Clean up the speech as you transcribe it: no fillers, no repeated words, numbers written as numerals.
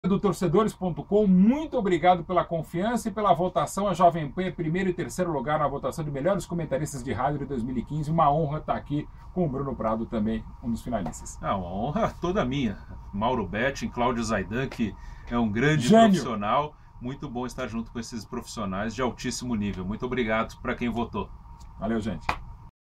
do torcedores.com, muito obrigado pela confiança e pela votação. A Jovem Pan é primeiro e terceiro lugar na votação de melhores comentaristas de rádio de 2015. Uma honra estar aqui com o Bruno Prado também, um dos finalistas. Uma honra toda minha. Mauro Betting, Cláudio Zaidan, que é um grande Gênio. profissional. Muito bom estar junto com esses profissionais de altíssimo nível. Muito obrigado para quem votou. Valeu, gente.